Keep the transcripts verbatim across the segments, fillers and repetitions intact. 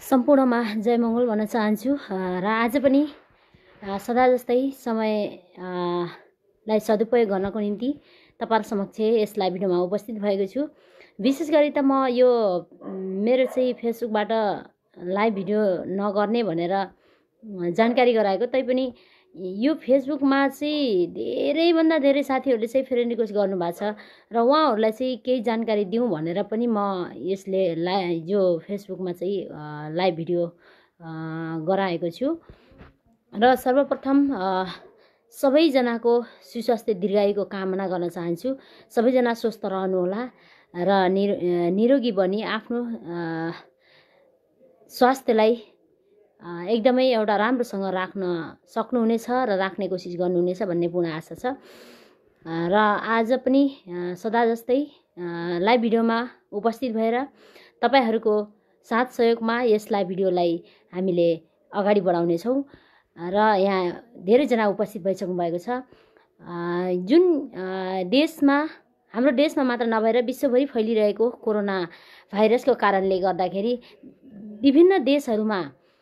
सम्पूर्णमा जय मङ्गल भन्न चाहन्छु र आज पनि सदा जस्तै समयलाई सदुपयोग गर्नको निम्ति तपाईहरु समक्ष यस लाइभ भिडियोमा उपस्थित भएको छु। विशेष गरी त म यो मेरो चाहिँ फेसबुकबाट लाइभ भिडियो नगर्ने भनेर जानकारी गराएको, तैपनि यो फेसबुकमा चाहिँ धेरैभन्दा धेरै साथीहरूले चाहिँ फ्रेन्ड रिक्वेस्ट गर्नुभएको छ र उहाँहरूलाई चाहिँ केही जानकारी दिउँ भनेर पनि म यसले लाइ जो फेसबुकमा चाहिँ लाइभ भिडियो गराएको छु। र सर्वप्रथम सबैजनाको सुस्वास्थ्य दीर्घायुको कामना गर्न चाहन्छु। सबैजना स्वस्थ रहनुहोला र निरोगी बनी आफ्नो स्वास्थ्यलाई एकदमै एउटा राम्रोसँग राख्न सक्नुहुनेछ र राख्ने कोसिस गर्नुहुनेछ भन्ने पूर्ण आशा छ। र आज पनि सदा जस्तै लाइभ भिडियोमा उपस्थित भएर तपाईहरुको साथ सहयोगमा यस लाइभ भिडियोलाई हामीले अगाडि बढाउनेछौँ र यहाँ धेरैजना उपस्थित भइसक्नु भएको छ। जुन देशमा हाम्रो देशमा मात्र नभएर विश्वभरि फैलिरहेको कोरोना भाइरसको कारणले गर्दाखेरि विभिन्न देशहरूमा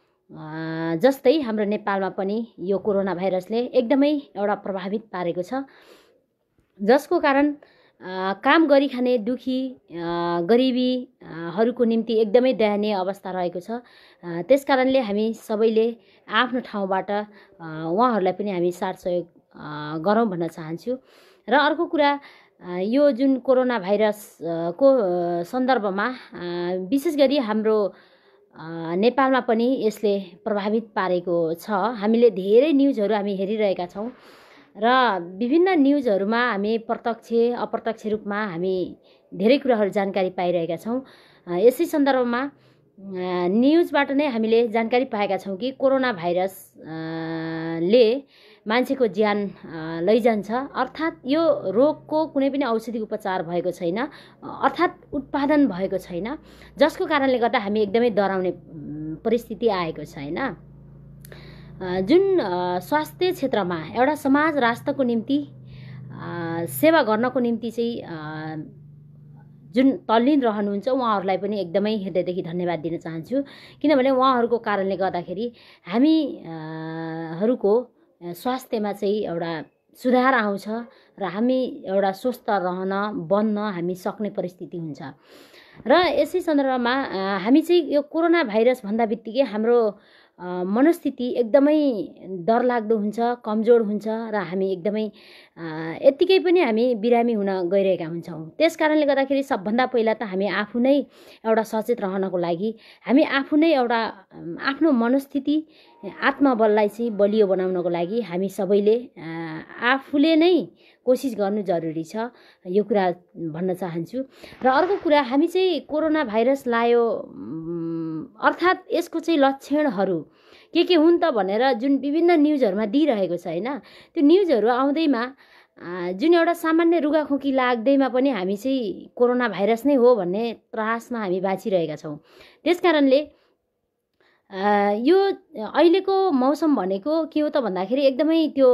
जस्तै हाम्रो नेपालमा पनि यो कोरोना भाइरसले एकदमै एउटा प्रभावित पारेको छ, जसको कारण काम गरिखाने दुखी गरिबीहरूको निम्ति एकदमै दयनीय अवस्था रहेको छ। त्यसकारणले हामी सबैले आफ्नो ठाउँबाट उहाँहरूलाई पनि हामी साथ सहयोग गरौँ भन्न चाहन्छु। र अर्को कुरा, यो जुन कोरोना भाइरसको सन्दर्भमा विशेष गरी हाम्रो नेपालमा पनि यसले प्रभावित पारेको छ। हामीले धेरै न्युजहरू हामी हेरिरहेका छौँ र विभिन्न न्युजहरूमा हामी प्रत्यक्ष अप्रत्यक्ष रूपमा हामी धेरै कुराहरू जानकारी पाइरहेका छौँ। यसै सन्दर्भमा न्युजबाट नै हामीले जानकारी पाएका छौँ कि कोरोना भाइरसले मान्छेको ज्यान लैजान्छ, अर्थात् यो रोगको कुनै पनि औषधि उपचार भएको छैन, अर्थात् उत्पादन भएको छैन, जसको कारणले गर्दा हामी एकदमै डराउने परिस्थिति आएको छ हैन। जुन स्वास्थ्य क्षेत्रमा एउटा समाज राष्ट्रको निम्ति सेवा गर्नको निम्ति चाहिँ जुन तल्लीन रहनुहुन्छ उहाँहरूलाई पनि एकदमै हृदयदेखि धन्यवाद दिन चाहन्छु, किनभने उहाँहरूको कारणले गर्दाखेरि हामीहरूको स्वास्थ्यमा चाहिँ एउटा सुधार आउँछ र हामी एउटा स्वस्थ रहन बन्न हामी सक्ने परिस्थिति हुन्छ। र यसै सन्दर्भमा हामी चाहिँ यो कोरोना भाइरस भन्दा बित्तिकै हाम्रो मनस्थिति एकदमै डरलाग्दो हुन्छ, कमजोर हुन्छ र हामी एकदमै यत्तिकै पनि हामी बिरामी हुन गइरहेका हुन्छौँ। त्यस कारणले गर्दाखेरि सबभन्दा पहिला त हामी आफू नै एउटा सचेत रहनको लागि हामी आफू नै एउटा आफ्नो मनस्थिति आत्मबललाई चाहिँ बलियो बनाउनको लागि हामी सबैले आफूले नै कोसिस गर्नु जरुरी छ, यो कुरा भन्न चाहन्छु। र अर्को कुरा, हामी चाहिँ कोरोना भाइरस लायो अर्थात् यसको चाहिँ लक्षणहरू के के हुन् त भनेर जुन विभिन्न न्युजहरूमा दिइरहेको छ हैन, त्यो न्युजहरू आउँदैमा जुन एउटा सामान्य रुगाखोकी लाग्दैमा पनि हामी चाहिँ कोरोना भाइरस नै हो भन्ने त्रासमा हामी बाँचिरहेका छौँ। त्यसकारणले यो अहिलेको मौसम भनेको के हो त भन्दाखेरि एकदमै त्यो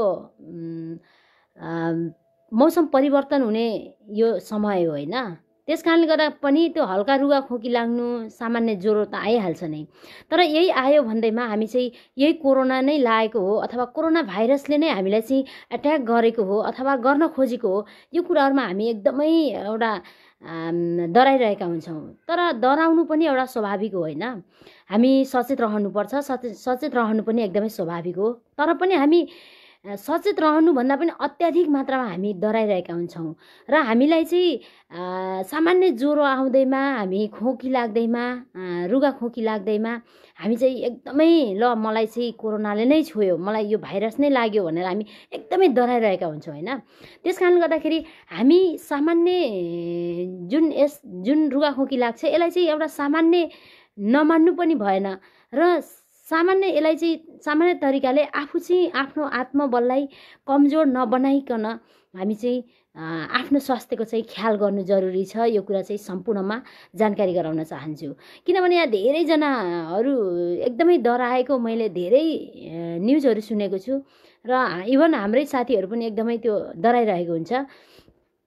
मौसम परिवर्तन हुने यो समय हो हैन। त्यस कारणले गर्दा पनि त्यो हल्का रुगाखोकी लाग्नु, सामान्य ज्वरो त आइहाल्छ नै, तर यही आयो भन्दैमा हामी चाहिँ यही कोरोना नै लागेको हो अथवा कोरोना भाइरसले नै हामीलाई चाहिँ एट्याक गरेको हो अथवा गर्न खोजेको हो, यो कुराहरूमा हामी एकदमै एउटा डराइरहेका हुन्छौँ। तर डराउनु पनि एउटा स्वाभाविक हो हैन, हामी सचेत रहनुपर्छ, सचेत सचेत रहनु पनि एकदमै स्वाभाविक हो। तर पनि हामी सचेत रहनुभन्दा पनि अत्याधिक मात्रामा हामी डराइरहेका हुन्छौँ र हामीलाई चाहिँ सामान्य ज्वरो आउँदैमा, हामी खोकी लाग्दैमा, रुगाखोकी लाग्दैमा हामी चाहिँ एकदमै ल मलाई चाहिँ कोरोनाले नै छोयो, मलाई यो भाइरस नै लाग्यो भनेर हामी एकदमै डराइरहेका हुन्छौँ हैन। त्यस कारणले गर्दाखेरि हामी सामान्य जुन यस जुन रुगाखोकी लाग्छ यसलाई चाहिँ एउटा सामान्य नमान्नु पनि भएन र सामान्य यसलाई चाहिँ सामान्य तरिकाले आफू चाहिँ आफ्नो आत्मबललाई कमजोर नबनाइकन हामी चाहिँ आफ्नो स्वास्थ्यको चाहिँ ख्याल गर्नु जरुरी छ। यो कुरा चाहिँ सम्पूर्णमा जानकारी गराउन चाहन्छु, किनभने यहाँ धेरैजनाहरू एकदमै डराएको मैले धेरै न्युजहरू सुनेको छु र इभन हाम्रै साथीहरू पनि एकदमै त्यो डराइरहेको हुन्छ।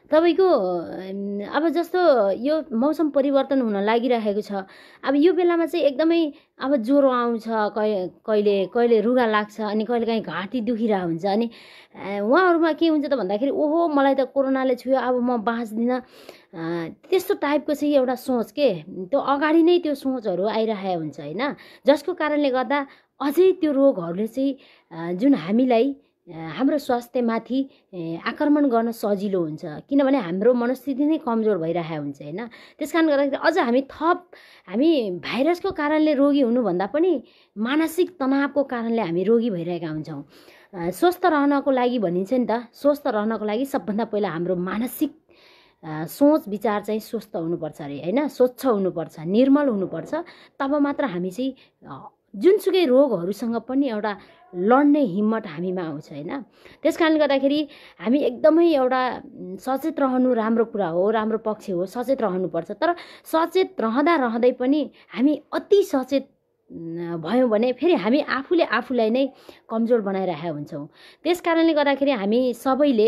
तपाईँको अब जस्तो यो मौसम परिवर्तन हुन लागिरहेको छ। अब यो बेलामा चाहिँ एकदमै अब ज्वरो आउँछ, कहिले कहिले रुगा लाग्छ, अनि कहिलेकाहीँ घाँटी दुखिरहेको हुन्छ। अनि उहाँहरूमा के हुन्छ त भन्दाखेरि ओहो मलाई त कोरोनाले छुयो, अब म बाँच्दिनँ, त्यस्तो टाइपको चाहिँ एउटा सोच के त्यो अगाडि नै त्यो सोचहरू आइरहेको हुन्छ होइन, जसको कारणले गर्दा अझै त्यो रोगहरूले चाहिँ जुन हामीलाई हाम्रो स्वास्थ्यमाथि आक्रमण गर्न सजिलो हुन्छ, किनभने हाम्रो मनस्थिति नै कमजोर भइरहेको हुन्छ होइन। त्यस कारणले गर्दाखेरि अझ हामी थप हामी भाइरसको कारणले रोगी हुनुभन्दा पनि मानसिक तनावको कारणले हामी रोगी भइरहेका हुन्छौँ। स्वस्थ रहनको लागि भनिन्छ नि त, स्वस्थ रहनको लागि सबभन्दा पहिला हाम्रो मानसिक सोच विचार चाहिँ स्वस्थ हुनुपर्छ अरे होइन, स्वच्छ हुनुपर्छ, निर्मल हुनुपर्छ, तब मात्र हामी चाहिँ जुनसुकै रोगहरूसँग पनि एउटा लड्ने हिम्मत हामीमा आउँछ होइन। त्यस कारणले गर्दाखेरि हामी एकदमै एउटा सचेत रहनु राम्रो कुरा हो, राम्रो पक्ष हो, सचेत रहनुपर्छ। तर सचेत रहँदा रहँदै पनि हामी अति सचेत भयौँ भने फेरि हामी आफूले आफूलाई नै कमजोर बनाइरहेका हुन्छौँ। त्यस कारणले गर्दाखेरि हामी सबैले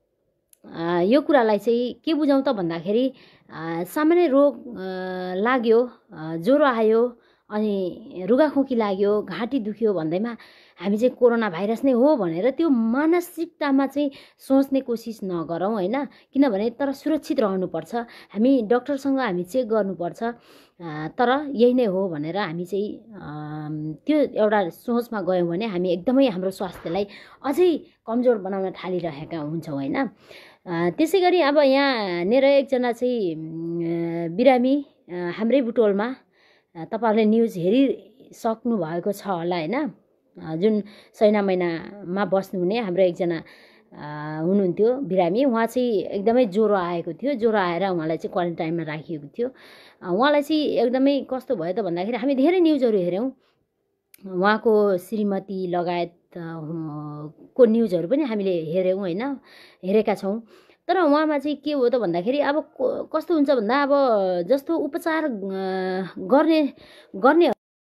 यो कुरालाई चाहिँ के बुझौँ त भन्दाखेरि सामान्य रोग लाग्यो, ज्वरो आयो, अनि रुगाखोकी लाग्यो, घाँटी दुख्यो भन्दैमा हामी चाहिँ कोरोना भाइरस नै हो भनेर त्यो मानसिकतामा चाहिँ सोच्ने कोसिस नगरौँ होइन। किनभने तर सुरक्षित रहनुपर्छ, हामी डक्टरसँग हामी चेक गर्नुपर्छ, तर यही नै हो भनेर हामी चाहिँ त्यो एउटा सोचमा गयौँ भने हामी एकदमै हाम्रो स्वास्थ्यलाई अझै कमजोर बनाउन थालिरहेका हुन्छौँ होइन। त्यसै गरी अब यहाँनिर एकजना चाहिँ बिरामी हाम्रै बुटोलमा तपाईँहरूले न्युज हेरिसक्नु भएको छ होला होइन, जुन सैना महिनामा बस्नुहुने हाम्रो एकजना हुनुहुन्थ्यो बिरामी, उहाँ चाहिँ एकदमै ज्वरो आएको थियो, ज्वरो आएर उहाँलाई चाहिँ क्वारेन्टाइनमा राखिएको थियो। उहाँलाई चाहिँ एकदमै कस्तो भयो त भन्दाखेरि हामी धेरै न्युजहरू हेऱ्यौँ, उहाँको श्रीमती लगायत को न्युजहरू पनि हामीले हेऱ्यौँ होइन, हेरेका छौँ। तर उहाँमा चाहिँ के हो त भन्दाखेरि अब कस्तो हुन्छ भन्दा अब जस्तो उपचार गर्ने गर्ने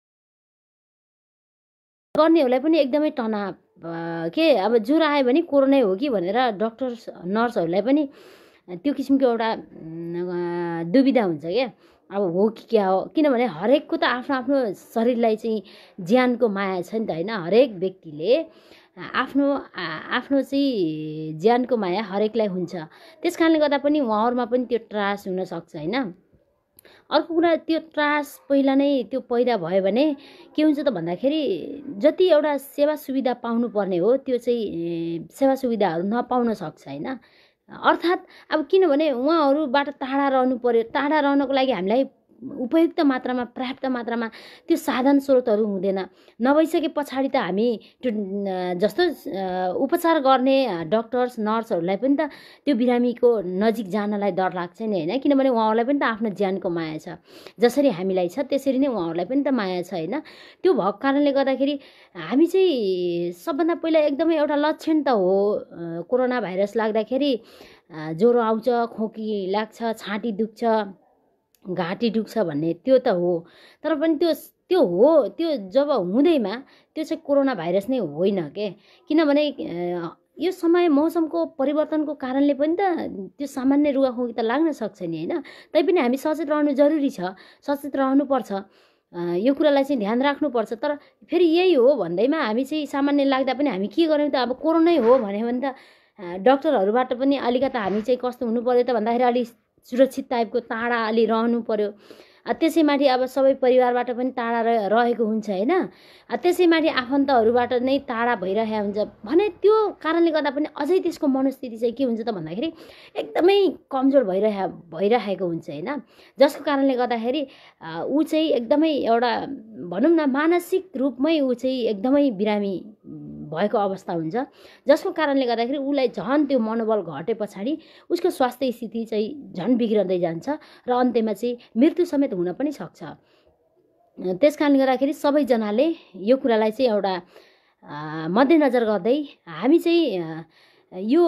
गर्नेहरूलाई पनि एकदमै तनाव के अब ज्वरो आयो भने कोरोनै हो कि भनेर डक्टर नर्सहरूलाई पनि त्यो किसिमको एउटा दुविधा हुन्छ क्या, अब हो कि क्या हो। किनभने हरेकको त आफ्नो आफ्नो शरीरलाई चाहिँ ज्यानको माया छ नि त होइन, हरेक व्यक्तिले आफ्नो आफ्नो चाहिँ ज्यानको माया हरेकलाई हुन्छ। त्यस कारणले गर्दा पनि उहाँहरूमा पनि त्यो त्रास हुनसक्छ होइन। अर्को कुरा त्यो त्रास पहिला नै त्यो पैदा भयो भने के हुन्छ त भन्दाखेरि जति एउटा सेवा सुविधा पाउनुपर्ने हो त्यो चाहिँ सेवा सुविधाहरू नपाउन सक्छ होइन। अर्थात् अब किनभने उहाँहरूबाट टाढा रहनु पर्यो, टाढा रहनको लागि हामीलाई उपयुक्त मात्रामा पर्याप्त मात्रामा त्यो साधन स्रोतहरू हुँदैन, नभइसके पछाडि त हामी त्यो जस्तो उपचार गर्ने डक्टर्स नर्सहरूलाई पनि त त्यो बिरामीको नजिक जानलाई डर लाग्छ नि होइन, किनभने उहाँहरूलाई पनि त आफ्नो ज्यानको माया छ, जसरी हामीलाई छ त्यसरी नै उहाँहरूलाई पनि त माया छ होइन। त्यो भएको कारणले गर्दाखेरि हामी चाहिँ सबभन्दा पहिला एकदमै एउटा लक्षण त हो कोरोना भाइरस लाग्दाखेरि ज्वरो आउँछ, खोकी लाग्छ, छाती दुख्छ, घाँटी दुख्छ भन्ने त्यो त हो। तर पनि त्यो त्यो हो त्यो जब हुँदैमा त्यो चाहिँ कोरोना भाइरस नै होइन के, किनभने यो समय मौसमको परिवर्तनको कारणले पनि त त्यो सामान्य रुगाखोकी त लाग्न सक्छ नि होइन। तैपनि हामी सचेत रहनु जरुरी छ, सचेत रहनुपर्छ, यो कुरालाई चाहिँ ध्यान राख्नुपर्छ। तर फेरि यही हो भन्दैमा हामी चाहिँ सामान्य लाग्दा पनि हामी के गर्यौँ त, अब कोरोनै हो भन्यो भने त डक्टरहरूबाट पनि अलिकति हामी चाहिँ कस्तो हुनु पर्यो त भन्दाखेरि अलिक सुरक्षित टाइपको टाढा अलि रहनु पर्यो। त्यसैमाथि अब सबै परिवारबाट पनि टाढा रहेको हुन्छ होइन, त्यसैमाथि आफन्तहरूबाट नै टाढा भइरहेको हुन्छ भने त्यो कारणले गर्दा पनि अझै त्यसको मनस्थिति चाहिँ के हुन्छ त भन्दाखेरि एकदमै कमजोर भइरहे भइरहेको हुन्छ होइन। जसको कारणले गर्दाखेरि ऊ चाहिँ एकदमै एउटा भनौँ न मानसिक रूपमै ऊ चाहिँ एकदमै बिरामी भएको अवस्था हुन्छ, जसको कारणले गर्दाखेरि उसलाई झन् त्यो मनोबल घटे पछाडि उसको स्वास्थ्य स्थिति चाहिँ झन् बिग्रदै जान्छ र अन्त्यमा चाहिँ मृत्यु समेत हुन पनि सक्छ। त्यस कारणले गर्दाखेरि सबैजनाले यो कुरालाई चाहिँ एउटा मध्यनजर गर्दै हामी चाहिँ यो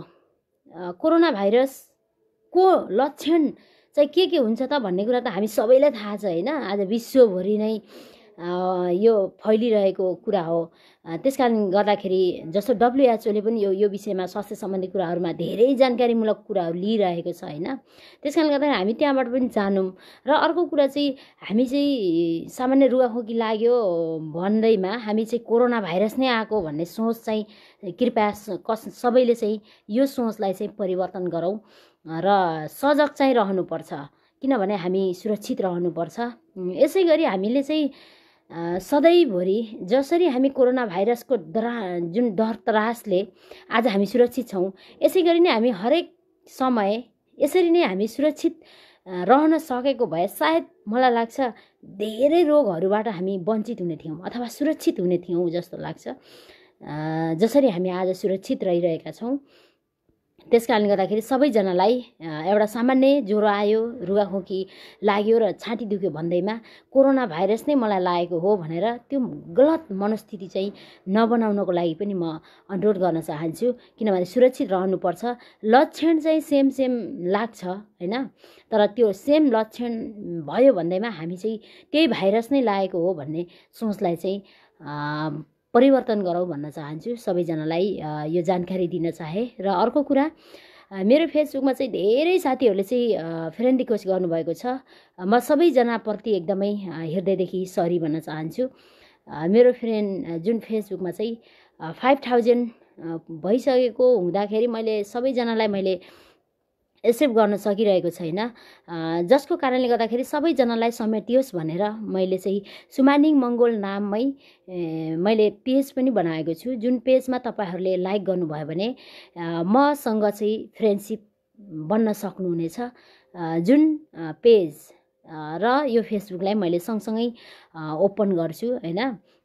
कोरोना भाइरसको लक्षण चाहिँ के के हुन्छ त भन्ने कुरा त हामी सबैलाई थाहा छ होइन। आज विश्वभरि नै यो फैलिरहेको कुरा हो। त्यस कारण गर्दाखेरि जस्तो डब्लुएचओले पनि यो यो विषयमा स्वास्थ्य सम्बन्धी कुराहरूमा धेरै जानकारीमूलक कुराहरू लिइरहेको छ होइन। त्यस कारण गर्दाखेरि हामी त्यहाँबाट पनि जानौँ। र अर्को कुरा चाहिँ हामी चाहिँ सामान्य रुगाखोकी लाग्यो भन्दैमा हामी चाहिँ कोरोना भाइरस नै आएको भन्ने सोच चाहिँ कृपया कस सबैले चाहिँ यो सोचलाई चाहिँ परिवर्तन गरौँ र सजग चाहिँ रहनुपर्छ, किनभने हामी सुरक्षित रहनुपर्छ। यसै गरी हामीले चाहिँ सधैँभरि जसरी हामी कोरोना भाइरसको डरा जुन डर त्रासले आज हामी सुरक्षित छौँ, यसै गरी नै हामी हरेक समय यसरी नै हामी सुरक्षित रहन सकेको भए सायद मलाई लाग्छ धेरै रोगहरूबाट हामी वञ्चित हुने थियौँ अथवा सुरक्षित हुने थियौँ जस्तो लाग्छ। जसरी हामी आज सुरक्षित रहिरहेका छौँ, त्यस कारणले गर्दाखेरि सबैजनालाई एउटा सामान्य ज्वरो आयो, रुगाखोकी लाग्यो र छाती दुख्यो भन्दैमा कोरोना भाइरस नै मलाई लागेको हो भनेर त्यो गलत मनस्थिति चाहिँ नबनाउनको लागि पनि म अनुरोध गर्न चाहन्छु। किनभने सुरक्षित रहनुपर्छ। लक्षण चाहिँ सेम सेम लाग्छ होइन, तर त्यो सेम लक्षण भयो भन्दैमा हामी चाहिँ त्यही भाइरस नै लागेको हो भन्ने सोचलाई चाहिँ परिवर्तन गरौँ भन्न चाहन्छु। सबैजनालाई यो जानकारी दिन चाहे। र अर्को कुरा, मेरो फेसबुकमा चाहिँ धेरै साथीहरूले चाहिँ फ्रेन्ड रिक्वेस्ट गर्नुभएको छ। म सबैजनाप्रति एकदमै हृदयदेखि सरी भन्न चाहन्छु। मेरो फ्रेन्ड जुन फेसबुकमा चाहिँ फाइभ थाउजन्ड भइसकेको हुँदाखेरि मैले सबैजनालाई मैले एक्सेप्ट गर्न सकिरहेको छैन, जसको कारणले गर्दाखेरि सबैजनालाई समेटियोस् भनेर मैले चाहिँ सुमानिङ मङ्गोल नाममै मैले पेज पनि बनाएको छु। जुन पेजमा तपाईँहरूले लाइक गर्नुभयो भने मसँग चाहिँ फ्रेन्डसिप बन्न सक्नुहुनेछ। जुन पेज र यो फेसबुकलाई मैले सँगसँगै ओपन गर्छु होइन,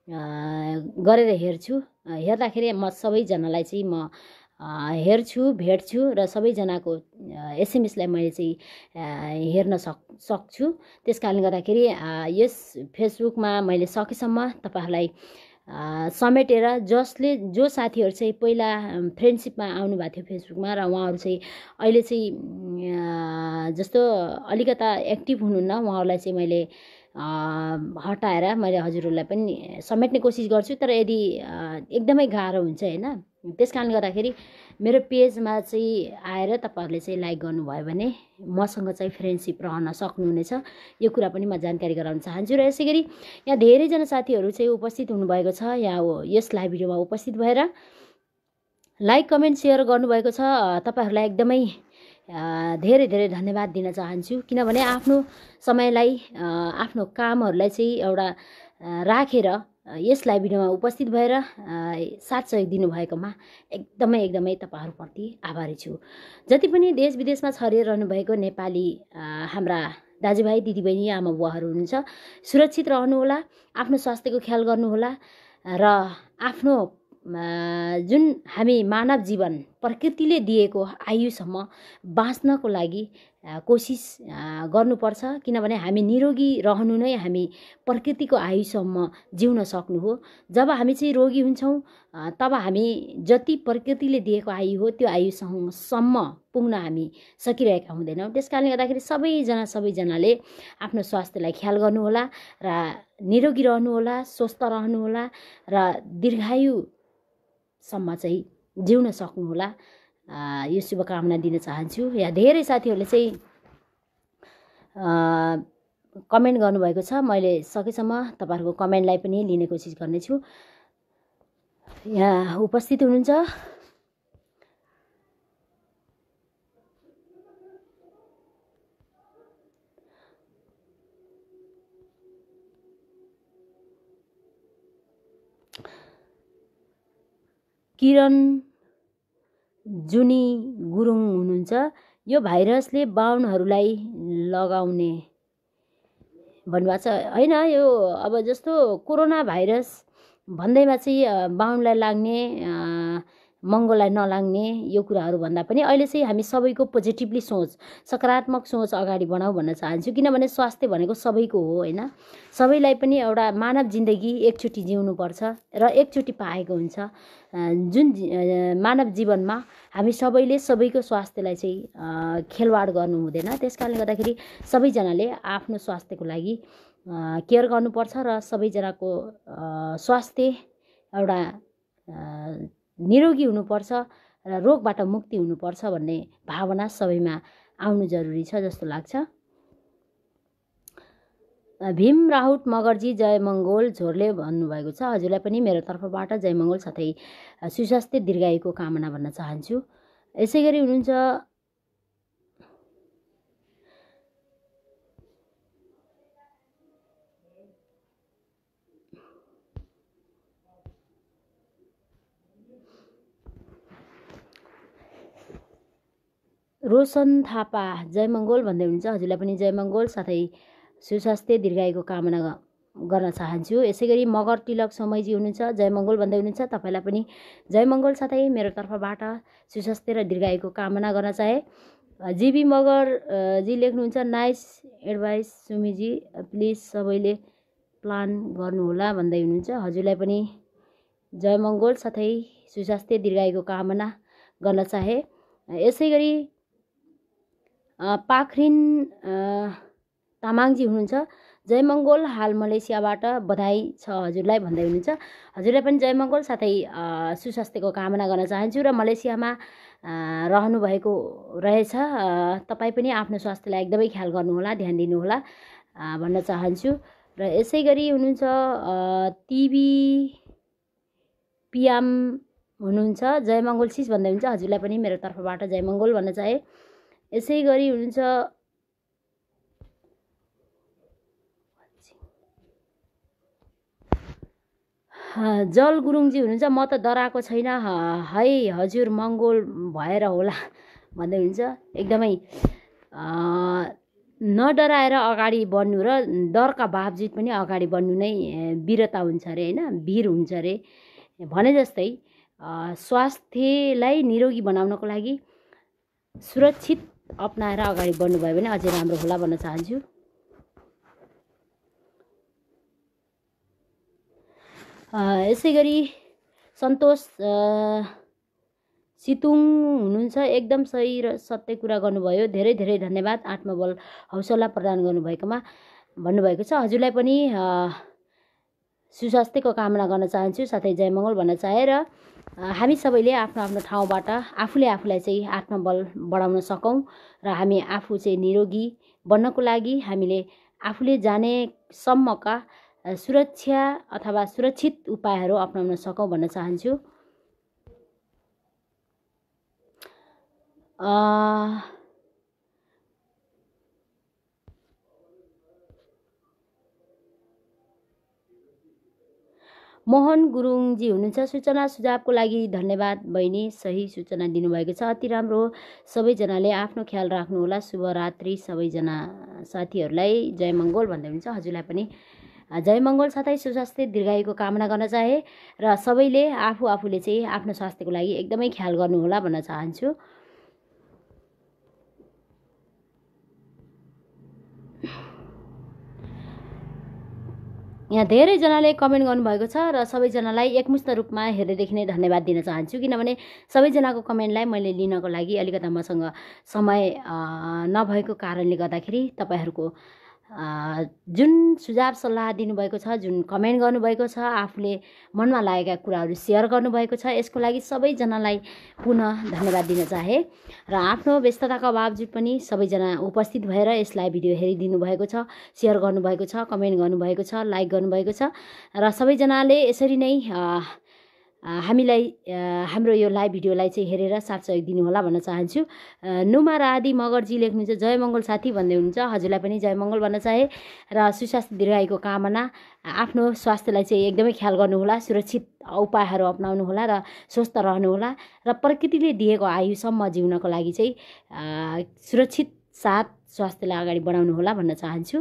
गरेर हेर्छु। हेर्दाखेरि म सबैजनालाई चाहिँ म हेर्छु, भेट्छु र सबैजनाको एसएमएसलाई मैले चाहिँ हेर्न सक सक्छु। त्यस कारणले गर्दाखेरि यस फेसबुकमा मैले सकेसम्म तपाईँहरूलाई समेटेर, जसले जो साथीहरू चाहिँ पहिला फ्रेन्डसिपमा आउनुभएको थियो फेसबुकमा र उहाँहरू चाहिँ अहिले चाहिँ जस्तो अलिकता एक्टिभ हुनुहुन्न, उहाँहरूलाई चाहिँ मैले हटाएर मैले हजुरहरूलाई पनि समेट्ने कोसिस गर्छु। तर यदि एकदमै गाह्रो हुन्छ होइन, त्यस कारणले गर्दाखेरि मेरो पेजमा चाहिँ आएर तपाईँहरूले चाहिँ लाइक गर्नुभयो भने मसँग चाहिँ फ्रेन्डसिप रहन सक्नुहुनेछ। यो कुरा पनि म जानकारी गराउन चाहन्छु। र यसै गरी यहाँ धेरैजना साथीहरू चाहिँ उपस्थित हुनुभएको छ यहाँ यस लाइभ भिडियोमा उपस्थित भएर लाइक कमेन्ट सेयर गर्नुभएको छ। तपाईँहरूलाई एकदमै धेरै धेरै धन्यवाद दिन चाहन्छु। किनभने आफ्नो समयलाई आफ्नो कामहरूलाई चाहिँ एउटा राखेर यस लाइभ भिडियोमा उपस्थित भएर साथ सहयोग दिनुभएकोमा एकदमै एकदमै तपाईँहरूप्रति आभारी छु। जति पनि देश विदेशमा छरिएर रहनुभएको नेपाली हाम्रा दाजुभाइ दिदीबहिनी आमा बुवाहरू हुनुहुन्छ, सुरक्षित रहनुहोला, आफ्नो स्वास्थ्यको ख्याल गर्नुहोला र आफ्नो जुन हामी मानव जीवन प्रकृतिले दिएको आयुसम्म बाँच्नको लागि कोसिस गर्नुपर्छ। किनभने हामी निरोगी रहनु नै हामी प्रकृतिको आयुसम्म जिउन सक्नु हो। जब हामी चाहिँ रोगी हुन्छौँ तब हामी जति प्रकृतिले दिएको आयु हो त्यो आयुसम्म पुग्न हामी सकिरहेका हुँदैनौँ। त्यस कारणले गर्दाखेरि सबैजना सबैजनाले आफ्नो स्वास्थ्यलाई ख्याल गर्नुहोला र निरोगी रहनुहोला, स्वस्थ रहनुहोला र दीर्घायु सम्म चाहिँ जिउन सक्नुहोला, यो शुभकामना दिन चाहन्छु। या धेरै साथीहरूले चाहिँ कमेन्ट गर्नुभएको छ। मैले सकेसम्म तपाईँहरूको कमेन्टलाई पनि लिने कोसिस गर्नेछु। यहाँ उपस्थित हुनुहुन्छ किरण जुनी गुरुङ हुनुहुन्छ। यो भाइरसले बाहुनहरूलाई लगाउने भन्नुभएको छ होइन। यो अब जस्तो कोरोना भाइरस भन्दैमा चाहिँ बाहुनलाई लाग्ने मङ्गोलाई नलाग्ने यो कुराहरू भन्दा पनि अहिले चाहिँ हामी सबैको पोजिटिभली सोच, सकारात्मक सोच अगाडि बढाउँ भन्न चाहन्छु। किनभने स्वास्थ्य भनेको सबैको हो होइन। सबैलाई पनि एउटा मानव जिन्दगी एकचोटि जिउनुपर्छ र एकचोटि पाएको हुन्छ। जुन मानव जीवनमा हामी सबैले सबैको स्वास्थ्यलाई चाहिँ खेलवाड गर्नु हुँदैन। त्यस कारणले गर्दाखेरि सबैजनाले आफ्नो स्वास्थ्यको लागि केयर गर्नुपर्छ र सबैजनाको स्वास्थ्य एउटा निरोगी हुनुपर्छ र रोगबाट मुक्ति हुनुपर्छ भन्ने भावना सबैमा आउनु जरुरी छ जस्तो लाग्छ। भीम राहुत मगरजी जय मङ्गोल झोरले भन्नुभएको छ, हजुरलाई पनि मेरो तर्फबाट जय मङ्गोल साथै सुस्वास्थ्य दीर्घायुको कामना भन्न चाहन्छु। यसै गरी हुनुहुन्छ रोशन थापा जय मङ्गोल भन्दै हुनुहुन्छ, हजुरलाई पनि जय मङ्गोल साथै सुस्वास्थ्य दीर्घायुको कामना गर्न चाहन्छु। यसै गरी मगर तिलक समयजी हुनुहुन्छ, जय मङ्गोल भन्दै हुनुहुन्छ, तपाईँलाई पनि जय मङ्गोल साथै मेरो तर्फबाट सुस्वास्थ्य र दीर्घायुको कामना गर्न चाहे। जीबी मगर जी लेख्नुहुन्छ, नाइस एडभाइस सुमीजी, प्लिज सबैले प्लान गर्नुहोला भन्दै हुनुहुन्छ, हजुरलाई पनि जय मङ्गोल साथै सुस्वास्थ्य दीर्घायुको कामना गर्न चाहे। यसै गरी पाखरिन तामाङजी हुनुहुन्छ, जय मङ्गोल, हाल मलेसियाबाट बधाई छ हजुरलाई भन्दै हुनुहुन्छ, हजुरलाई पनि जय मङ्गोल साथै सुस्वास्थ्यको कामना गर्न चाहन्छु र मलेसियामा रहनुभएको रहेछ, तपाईँ पनि आफ्नो स्वास्थ्यलाई एकदमै ख्याल गर्नुहोला, ध्यान दिनुहोला भन्न चाहन्छु। र यसै गरी हुनुहुन्छ टिभी पिएम हुनुहुन्छ, जय मङ्गोल सिस भन्दै हुनुहुन्छ, हजुरलाई पनि मेरो तर्फबाट जय मङ्गोल भन्न चाहे। यसै गरी हुनुहुन्छ जल गुरुङजी हुनुहुन्छ, म त डराएको छैन है हजुर, मङ्गोल भएर होला भन्दै हुनुहुन्छ। एकदमै नडराएर अगाडि बढ्नु र डरका बावजुद पनि अगाडि बढ्नु नै वीरता हुन्छ अरे होइन, वीर हुन्छ अरे भने जस्तै स्वास्थ्यलाई निरोगी बनाउनको लागि सुरक्षित अपनाएर अगाडि बढ्नुभयो भने अझै राम्रो होला भन्न चाहन्छु। यसै गरी सन्तोष सितुङ हुनुहुन्छ, एकदम सही र सत्य कुरा गर्नुभयो, धेरै धेरै धन्यवाद, आत्मबल हौसला प्रदान गर्नुभएकोमा भन्नुभएको छ, हजुरलाई पनि सुस्वास्थ्यको कामना गर्न चाहन्छु साथै जय मङ्गल भन्न चाहे। र हामी सबैले आफ्नो आफ्नो ठाउँबाट आफूले आफूलाई चाहिँ आत्मबल बढाउन सकौँ र हामी आफू चाहिँ निरोगी बन्नको लागि हामीले आफूले जाने सम्मका सुरक्षा अथवा सुरक्षित उपायहरू अपनाउन सकौँ भन्न चाहन्छु। मोहन गुरुङजी हुनुहुन्छ, सूचना सुझावको लागि धन्यवाद बहिनी, सही सूचना दिनुभएको छ, अति राम्रो हो, सबैजनाले आफ्नो ख्याल राख्नुहोला, शुभरात्रि सबैजना साथीहरूलाई जय मङ्गोल भन्दै हुनुहुन्छ, हजुरलाई पनि जय मङ्गोल साथै सुस्वास्थ्य दीर्घायुको कामना गर्न चाहे र सबैले आफू आफूले चाहिँ आफ्नो स्वास्थ्यको लागि एकदमै ख्याल गर्नुहोला भन्न चाहन्छु। यहाँ धेरैजनाले कमेन्ट गर्नुभएको छ र सबैजनालाई एकमुष्ट रूपमा हेर्दैदेखि नै धन्यवाद दिन चाहन्छु, किनभने सबैजनाको कमेन्टलाई मैले लिनको लागि अलिकता मसँग समय नभएको कारणले गर्दाखेरि तपाईँहरूको जुन सुझाव सल्लाह दिनुभएको छ, जुन कमेन्ट गर्नुभएको छ, आफूले मनमा लागेका कुराहरू सेयर गर्नुभएको छ, यसको लागि सबैजनालाई पुनः धन्यवाद दिन चाहे र आफ्नो व्यस्तताका बावजुद पनि सबैजना उपस्थित भएर यसलाई भिडियो हेरिदिनु भएको छ, सेयर गर्नुभएको छ, कमेन्ट गर्नुभएको छ, लाइक गर्नुभएको छ र सबैजनाले यसरी नै हामीलाई हाम्रो यो लाइभ भिडियोलाई चाहिँ हेरेर साथ सहयोग दिनुहोला भन्न चाहन्छु। नुमा राधी मगरजी लेख्नुहुन्छ, जय मङ्गल साथी भन्दै हुनुहुन्छ, हजुरलाई पनि जय मङ्गल भन्न चाहे र सुस्वास्थ्य दीर्घायुको कामना, आफ्नो स्वास्थ्यलाई चाहिँ एकदमै ख्याल गर्नुहोला, सुरक्षित उपायहरू अपनाउनुहोला र स्वस्थ रहनुहोला र प्रकृतिले दिएको आयुसम्म जिउनको लागि चाहिँ सुरक्षित साथ स्वास्थ्यलाई अगाडि बढाउनुहोला भन्न चाहन्छु।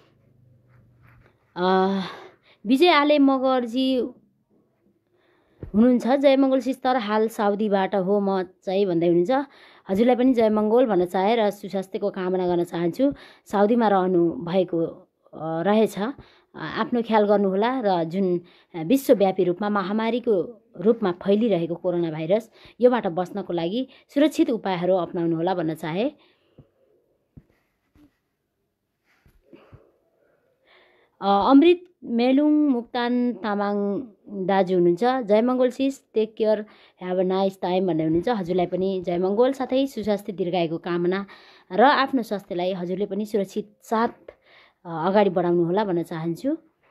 विजय आले मगरजी हुनुहुन्छ, जय मङ्गल सिस्टर, हाल साउदीबाट हो म चाहिँ भन्दै हुनुहुन्छ, हजुरलाई पनि जय मङ्गल भन्न चाहे र सुस्वास्थ्यको कामना गर्न चाहन्छु। साउदीमा रहनु भएको रहेछ, आफ्नो ख्याल गर्नुहोला र जुन विश्वव्यापी रूपमा महामारीको रूपमा फैलिरहेको कोरोना भाइरस, योबाट बच्नको लागि सुरक्षित उपायहरू अपनाउनुहोला भन्न चाहे। अमृत मेलुङ मुक्तान तामाङ दाजु हुनुहुन्छ, Jaymangal sis, take care, have a nice time भन्ने हुनुहुन्छ। हजुरलाई पनि जयमङ्गल, साथै सुस्वास्थ्य दीर्घायुको कामना र आफ्नो स्वास्थ्यलाई हजुरले पनि सुरक्षित साथ अगाडि बढाउनु होला भन्न चाहन्छु।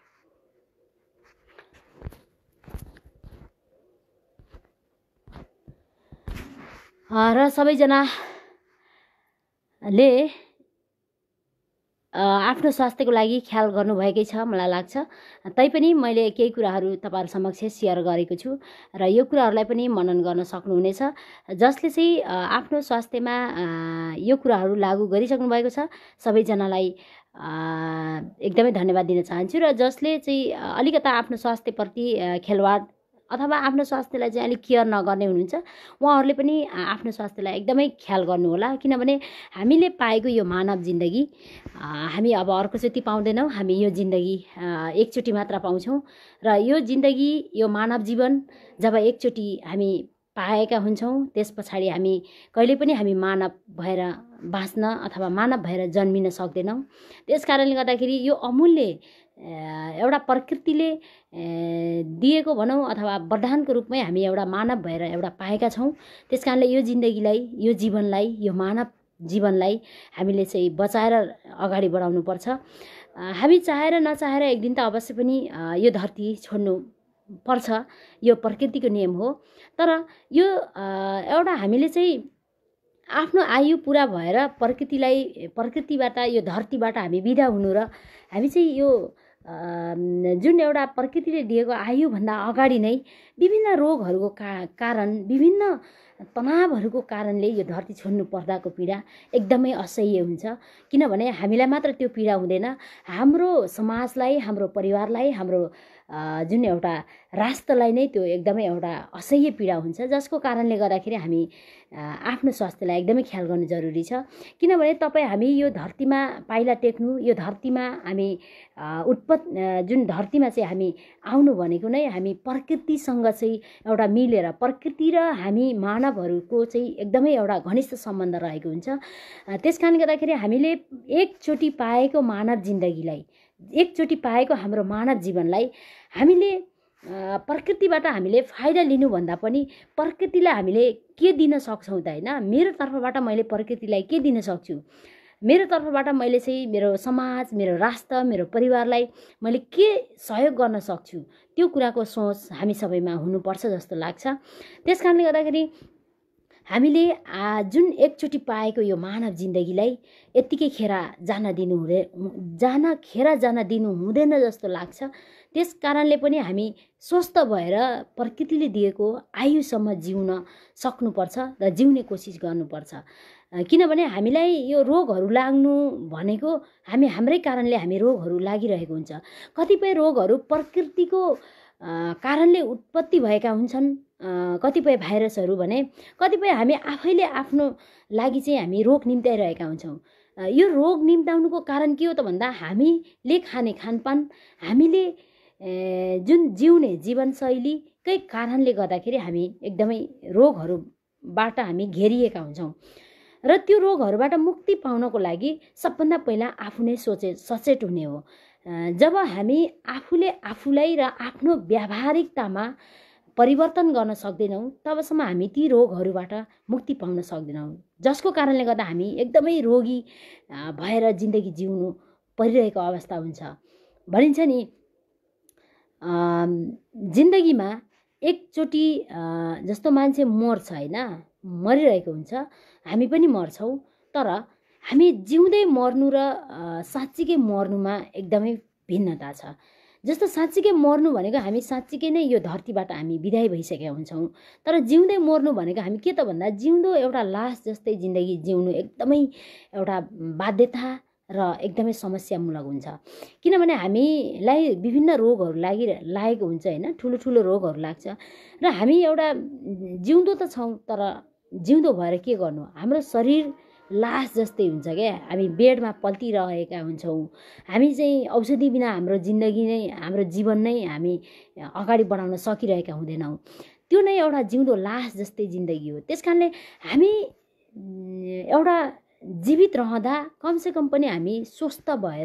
र सबैजनाले आफ्नो स्वास्थ्यको लागि ख्याल गर्नुभएकै छ मलाई लाग्छ। तैपनि मैले केही कुराहरू तपाईँहरू समक्ष सेयर गरेको छु र यो कुराहरूलाई पनि मनन गर्न सक्नुहुनेछ। जसले चाहिँ आफ्नो स्वास्थ्यमा यो कुराहरू लागू गरिसक्नु भएको छ सबैजनालाई एकदमै धन्यवाद दिन चाहन्छु। र जसले चाहिँ अलिकता आफ्नो स्वास्थ्यप्रति खेलवाड अथवा आफ्नो स्वास्थ्यलाई चाहिँ अलिक केयर नगर्ने हुनुहुन्छ उहाँहरूले पनि आफ्नो स्वास्थ्यलाई एकदमै ख्याल गर्नुहोला। किनभने हामीले पाएको यो मानव जिन्दगी हामी अब अर्कोचोटि पाउँदैनौँ। हामी यो जिन्दगी एकचोटि मात्र पाउँछौँ र यो जिन्दगी यो मानव जीवन जब एकचोटि हामी पाएका हुन्छौँ त्यस पछाडि हामी कहिले पनि हामी मानव भएर बाँच्न अथवा मानव भएर जन्मिन सक्दैनौँ। त्यस कारणले गर्दाखेरि यो अमूल्य एउटा प्रकृतिले दिएको भनौँ अथवा वरदानको रूपमै हामी एउटा मानव भएर एउटा पाएका छौँ। त्यस कारणले यो जिन्दगीलाई यो जीवनलाई यो मानव जीवनलाई हामीले चाहिँ बचाएर अगाडि बढाउनुपर्छ। हामी चाहेर नचाहेर एक दिन त अवश्य पनि यो धरती छोड्नु पर्छ, यो प्रकृतिको नियम हो। तर यो एउटा हामीले चाहिँ आफ्नो आयु पुरा भएर प्रकृतिलाई प्रकृतिबाट यो धरतीबाट हामी बिदा हुनु र हामी चाहिँ यो जुन एउटा प्रकृतिले दिएको आयुभन्दा अगाडि नै विभिन्न रोगहरूको का कारण विभिन्न तनावहरूको कारणले यो धरती छोड्नु पर्दाको पीडा एकदमै असह्य हुन्छ। किनभने हामीलाई मात्र त्यो पीडा हुँदैन, हाम्रो समाजलाई, हाम्रो परिवारलाई, हाम्रो जुन एउटा राष्ट्रलाई नै त्यो एकदमै एउटा असह्य पीडा हुन्छ। जसको कारणले गर्दाखेरि हामी आफ्नो स्वास्थ्यलाई एकदमै ख्याल गर्नु जरुरी छ। किनभने तपाईँ हामी यो धरतीमा पाइला टेक्नु, यो धरतीमा हामी उत्पत जुन धरतीमा चाहिँ हामी आउनु भनेको नै हामी प्रकृतिसँग चाहिँ एउटा मिलेर प्रकृति र हामी मानवहरूको चाहिँ एकदमै एउटा घनिष्ठ सम्बन्ध रहेको हुन्छ। त्यस कारणले गर्दाखेरि हामीले एकचोटि पाएको मानव जिन्दगीलाई, एकचोटि पाएको हाम्रो मानव जीवनलाई हामीले प्रकृतिबाट हामीले फाइदा लिनुभन्दा पनि प्रकृतिलाई हामीले के दिन सक्छौँ त होइन। मेरो तर्फबाट मैले प्रकृतिलाई के दिन सक्छु, मेरो तर्फबाट मैले चाहिँ मेरो समाज, मेरो राष्ट्र, मेरो परिवारलाई मैले के सहयोग गर्न सक्छु त्यो कुराको सोच हामी सबैमा हुनुपर्छ जस्तो लाग्छ। त्यस कारणले गर्दाखेरि हामीले जुन एकचोटि पाएको यो मानव जिन्दगीलाई यत्तिकै खेर जान दिनु हुँदै जान खेर जान दिनु हुँदैन जस्तो लाग्छ। त्यस कारणले पनि हामी स्वस्थ भएर प्रकृतिले दिएको आयुसम्म जिउन सक्नुपर्छ र जिउने कोसिस गर्नुपर्छ। किनभने हामीलाई यो रोगहरू लाग्नु भनेको हामी हाम्रै कारणले हामी रोगहरू लागिरहेको हुन्छ। कतिपय रोगहरू प्रकृतिको कारणले उत्पत्ति भएका हुन्छन्, कतिपय भाइरसहरू भने कतिपय हामी आफैले आफ्नो लागि चाहिँ हामी रोग निम्त्याइरहेका हुन्छौँ। यो रोग निम्ताउनुको कारण के हो त भन्दा हामीले खाने खानपान, हामीले जुन जिउने जीवनशैलीकै कारणले गर्दाखेरि हामी एकदमै रोगहरूबाट हामी घेरिएका हुन्छौँ। र त्यो रोगहरूबाट मुक्ति पाउनको लागि सबभन्दा पहिला आफू नै सोचे सचेत हुने हो। जब हामी आफूले आफूलाई र आफ्नो व्यावहारिकतामा परिवर्तन गर्न सक्दैनौँ तबसम्म हामी ती रोगहरूबाट मुक्ति पाउन सक्दैनौँ। जसको कारणले गर्दा हामी एकदमै रोगी भएर जिन्दगी जिउनु परिरहेको अवस्था हुन्छ। भनिन्छ नि जिन्दगीमा एकचोटि जस्तो मान्छे मर्छ होइन, मरिरहेको हुन्छ, हामी पनि मर्छौँ। तर हामी जिउँदै मर्नु र साँच्चीकै मर्नुमा एकदमै भिन्नता छ। जस्तो साँच्चीकै मर्नु भनेको हामी साँच्चीकै नै यो धरतीबाट हामी विदाई भइसकेका हुन्छौँ। तर जिउँदै मर्नु भनेको हामी के त भन्दा जिउँदो एउटा लास जस्तै जिन्दगी जिउनु एकदमै एउटा बाध्यता र एकदमै समस्यामूलक हुन्छ। किनभने हामीलाई विभिन्न रोगहरू लागि लागेको हुन्छ होइन, ठुलो ठुलो रोगहरू लाग्छ र हामी एउटा जिउँदो त छौँ तर जिउँदो भएर के गर्नु, हाम्रो शरीर लास जस्तै हुन्छ क्या। हामी बेडमा पल्टिरहेका हुन्छौँ। हामी चाहिँ औषधि बिना हाम्रो जिन्दगी नै हाम्रो जीवन नै हामी अगाडि बढाउन सकिरहेका हुँदैनौँ। त्यो नै एउटा जिउँदो लास जस्तै जिन्दगी हो। त्यस कारणले हामी एउटा जीवित रहँदा कमसेकम पनि हामी स्वस्थ भएर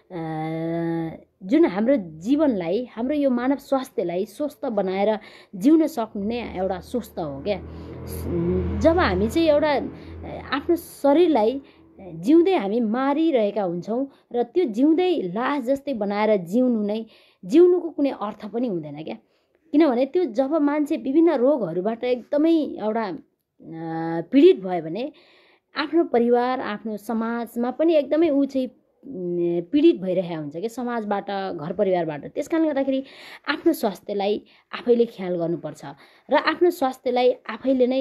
जुन हाम्रो जीवनलाई हाम्रो यो मानव स्वास्थ्यलाई स्वस्थ बनाएर जिउन सक्नु नै एउटा स्वस्थ हो क्या। जब हामी चाहिँ एउटा आफ्नो शरीरलाई जिउँदै हामी मारिरहेका हुन्छौँ र त्यो जिउँदै लास जस्तै बनाएर जिउनु नै जिउनुको कुनै अर्थ पनि हुँदैन क्या। किनभने त्यो जब मान्छे विभिन्न रोगहरूबाट एकदमै एउटा पीडित भयो भने आफ्नो परिवार आफ्नो समाजमा पनि एकदमै ऊ चाहिँ पीडित भइरहेको हुन्छ कि समाजबाट घर परिवारबाट। त्यस कारणले गर्दाखेरि आफ्नो स्वास्थ्यलाई आफैले ख्याल गर्नुपर्छ र आफ्नो स्वास्थ्यलाई आफैले नै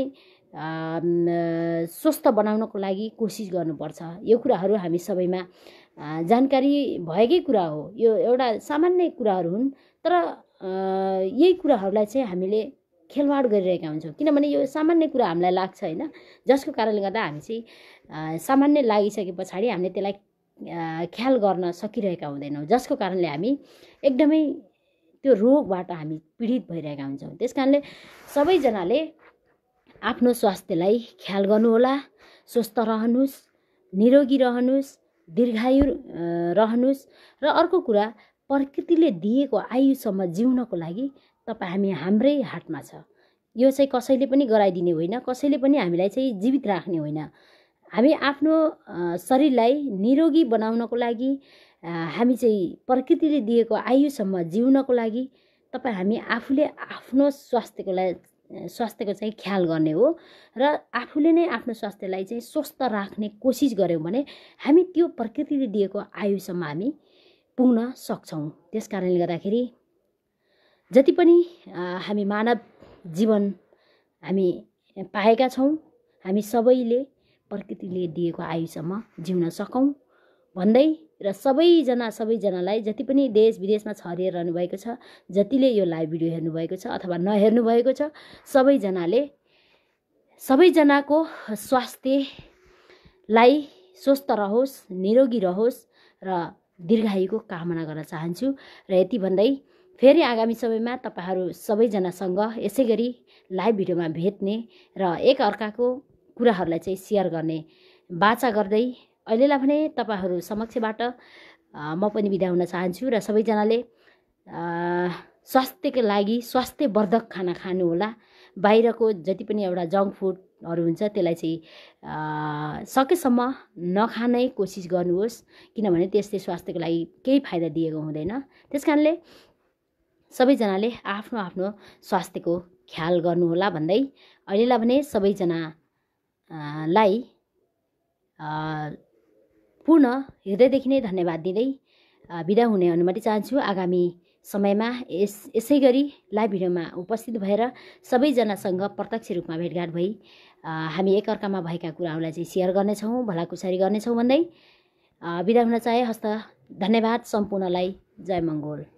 स्वस्थ बनाउनको लागि कोसिस गर्नुपर्छ। यो कुराहरू हामी सबैमा जानकारी भएकै कुरा हो, यो एउटा सामान्य कुराहरू हुन्, तर यही कुराहरूलाई चाहिँ हामीले खेलवाड गरिरहेका हुन्छौँ। किनभने यो सामान्य कुरा हामीलाई लाग्छ होइन, जसको कारणले गर्दा हामी चाहिँ सामान्य लागिसके पछाडि हामीले त्यसलाई ख्याल गर्न सकिरहेका हुँदैनौँ, जसको कारणले हामी एकदमै त्यो रोगबाट हामी पीडित भइरहेका हुन्छौँ। त्यस कारणले सबैजनाले आफ्नो स्वास्थ्यलाई ख्याल गर्नुहोला, स्वस्थ रहनुहोस्, निरोगी रहनुहोस्, दीर्घायु रहनुहोस् र अर्को कुरा प्रकृतिले दिएको आयुसम्म जिउनको लागि तपाईँ हामी हाम्रै हातमा छ। यो चाहिँ कसैले पनि गराइदिने होइन, कसैले पनि हामीलाई चाहिँ जीवित राख्ने होइन। हामी आफ्नो शरीरलाई निरोगी बनाउनको लागि हामी चाहिँ प्रकृतिले दिएको आयुसम्म जिउनको लागि तपाईँ हामी आफूले आफ्नो स्वास्थ्यको लागि स्वास्थ्यको चाहिँ ख्याल गर्ने हो र आफूले नै आफ्नो स्वास्थ्यलाई चाहिँ स्वस्थ राख्ने कोसिस गऱ्यौँ भने हामी त्यो प्रकृतिले दिएको आयुसम्म हामी पुग्न सक्छौँ। त्यस कारणले गर्दाखेरि जति पनि हामी मानव जीवन हामी पाएका छौँ, हामी सबैले प्रकृतिले दिएको आयुसम्म जिउन सकौँ भन्दै र सबैजना सबैजनालाई जति पनि देश विदेशमा छरिएर रहनु भएको छ, जतिले यो लाइभ भिडियो हेर्नुभएको छ अथवा नहेर्नु भएको छ, सबैजनाले सबैजनाको स्वास्थ्यलाई स्वस्थ रहोस्, निरोगी रहोस् र दीर्घायुको कामना गर्न चाहन्छु। र यति भन्दै फेरि आगामी समयमा तपाईँहरू सबैजनासँग यसै गरी लाइभ भिडियोमा भेट्ने र एक अर्काको कुराहरूलाई चाहिँ सेयर गर्ने बाचा गर्दै अहिलेलाई भने तपाईँहरू समक्षबाट म पनि बिदा हुन चाहन्छु र सबैजनाले स्वास्थ्यको लागि स्वास्थ्यवर्धक खाना खानुहोला। बाहिरको जति पनि एउटा जङ्क फुडहरू हुन्छ त्यसलाई चाहिँ सकेसम्म नखानै कोसिस गर्नुहोस्, किनभने त्यसले स्वास्थ्यको लागि केही फाइदा दिएको हुँदैन। त्यस कारणले सबैजनाले आफ्नो आफ्नो स्वास्थ्यको ख्याल गर्नुहोला भन्दै अहिलेलाई भने सबैजनालाई पूर्ण हृदयदेखि नै धन्यवाद दिँदै बिदा हुने अनुमति चाहन्छु। आगामी समयमा यस यसै गरी लाइभ भिडियोमा उपस्थित भएर सबैजनासँग प्रत्यक्ष रूपमा भेटघाट भई हामी एकअर्कामा भएका कुराहरूलाई चाहिँ सेयर गर्नेछौँ, भलाकुसारी गर्नेछौँ भन्दै बिदा हुन चाहे। हस्त धन्यवाद सम्पूर्णलाई। जय मङ्गोल।